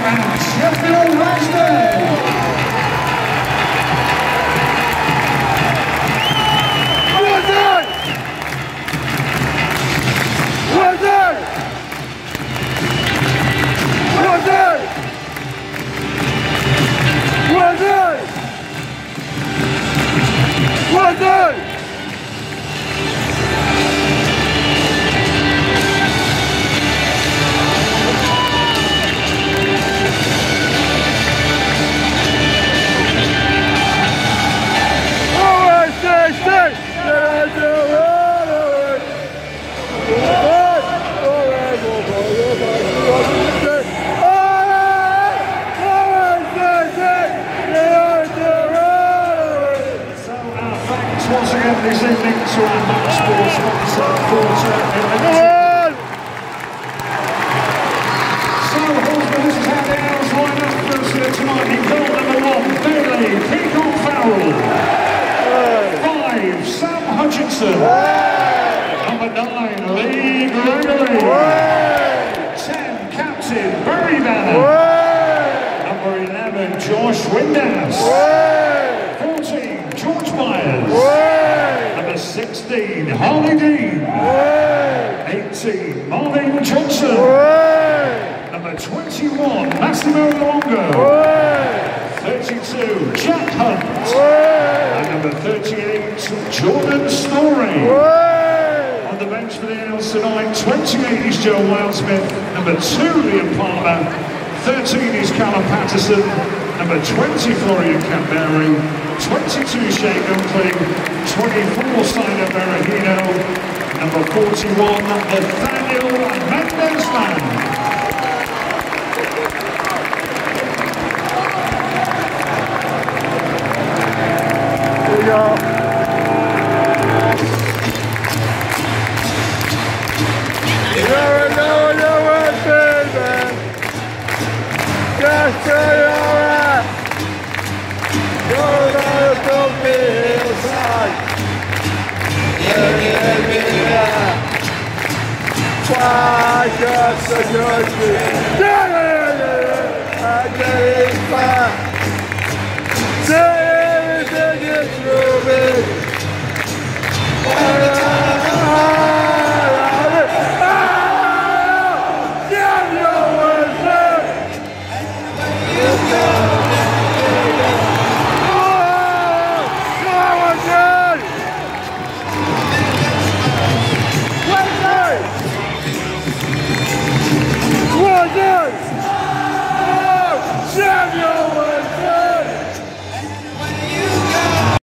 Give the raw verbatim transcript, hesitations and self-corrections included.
Ho Sheffield Wednesday. Once again this evening to our match sports sponsor, Porter Limited. So, Horsman, this is how the hours line up for us here tonight. In goal number one, Bailey, Peacock Farrell. Five, Sam Hutchinson. Number nine, Lee Gregory. Ten, Captain Barry Banner. Number eleven, Josh Windass. fourteen, George Myers. Number sixteen, Harley Dean. eighteen, Marvin Johnson. Number twenty-one, Massimo Longo. thirty-two, Jack Hunt. And number thirty-eight, Jordan Story. On the bench for the Owls tonight, twenty-eight is Joe Wildsmith. Number two, Liam Palmer. thirteen is Callum Patterson. Number twenty, Florian Campbell. twenty-two, Shea Gunkling. twenty-four, Sina Berahino. Number forty-one, Nathaniel Mendelsman. Here we go. You're a no, you're a baby. Just say you're right. You're not to be inside. Yeah, yeah, yeah. Why just the country?